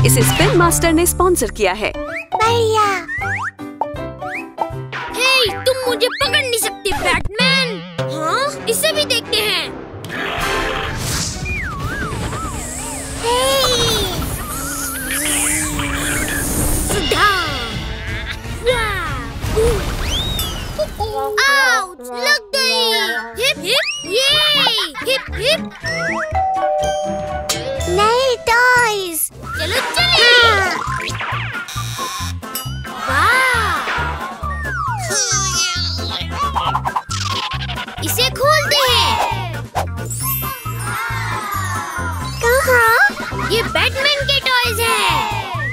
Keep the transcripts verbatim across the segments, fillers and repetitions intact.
इसे spin master ने sponsor किया है। बढ़िया। हे, तुम मुझे पकड़ नहीं सकते बैटमैन। हाँ, इसे भी देखते हैं। आउच, लग गई। हिप हिप ये हिप हिप। नए टॉयज, चलो चले। वाह, इसे खोलते हैं। कहाँ? ये बैटमैन के टॉयज हैं।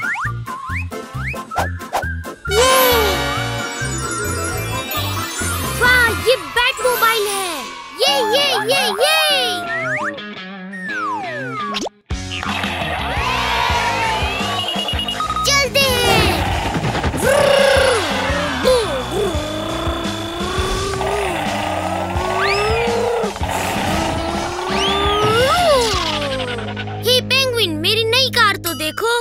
ये बैट मोबाइल है। ये ये ये ये चलते हैं। हे पेंगुइन, मेरी नई कार तो देखो।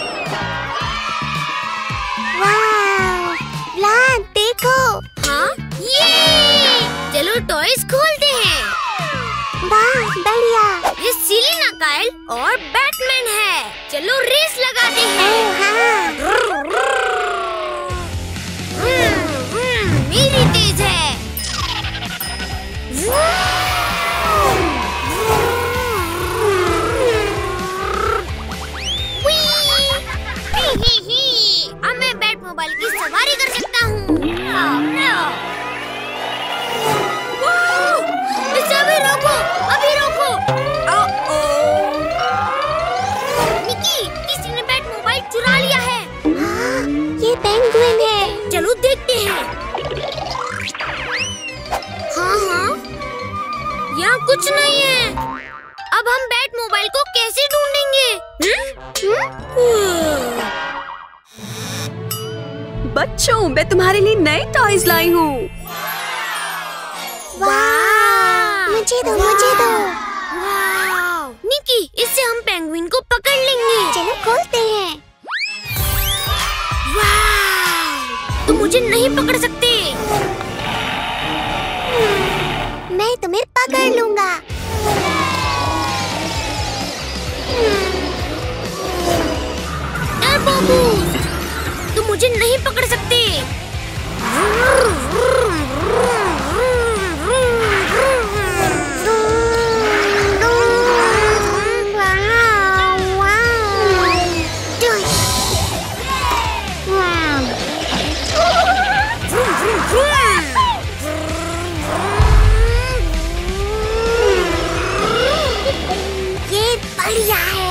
वाह, ब्लान देखो। हाँ, ये चलो टॉयज खोलते हैं। वाह, बढ़िया। ये सीलिना काइल और बैटमैन है। चलो रेस लगाते हैं। हाँ। मेरी तेज है। अब मैं बैट मोबाइल की सवारी कर सकता हूँ। अभी रोको, अभी रोको। निकी, किसी ने बैट मोबाइल चुरा लिया है। हाँ, ये पेंगुइन है। चलो देखते हैं। हाँ हाँ, यहाँ कुछ नहीं है। अब हम बैट मोबाइल को कैसे ढूंढेंगे? बच्चों, मैं तुम्हारे लिए नए टॉयज लाई हूँ। वाह, मुझे दो, मुझे दो। वाह, निकी, इससे हम पेंगुइन को पकड़ लेंगे। चलो खोलते हैं। वाह, तुम मुझे नहीं पकड़ सकते। मैं तुम्हें पकड़ लूंगा। टर्बो बूस्ट, तुम मुझे नहीं पकड़ सकते। ये बढ़िया है।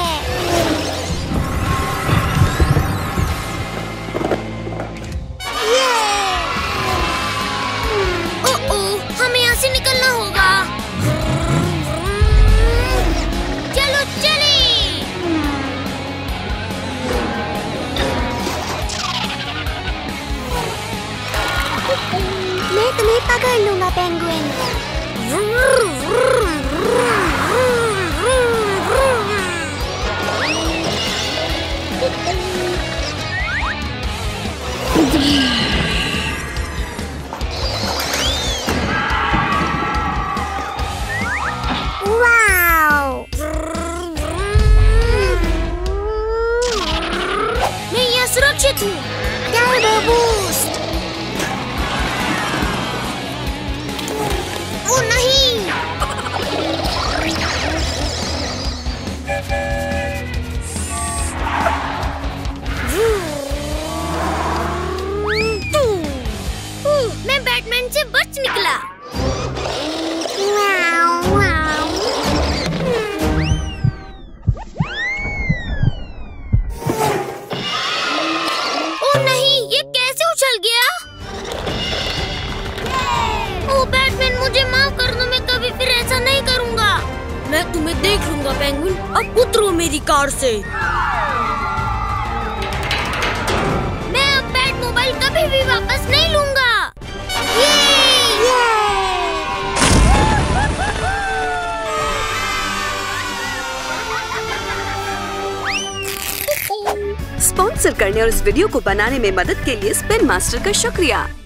निकलना होगा। चलो चले। मैं तुम्हें पकड़ लूंगा पेंगुइन। सुरक्षित हूँ। Turbo boost. ओ नहीं। मैं बैटमैन से बच निकला। मैं तुम्हें देख लूंगा पेंगुइन। अब उतरो मेरी कार से। मैं अब बैट मोबाइल कभी भी वापस नहीं लूंगा। ये! ये! स्पॉन्सर करने और इस वीडियो को बनाने में मदद के लिए स्पिन मास्टर का शुक्रिया।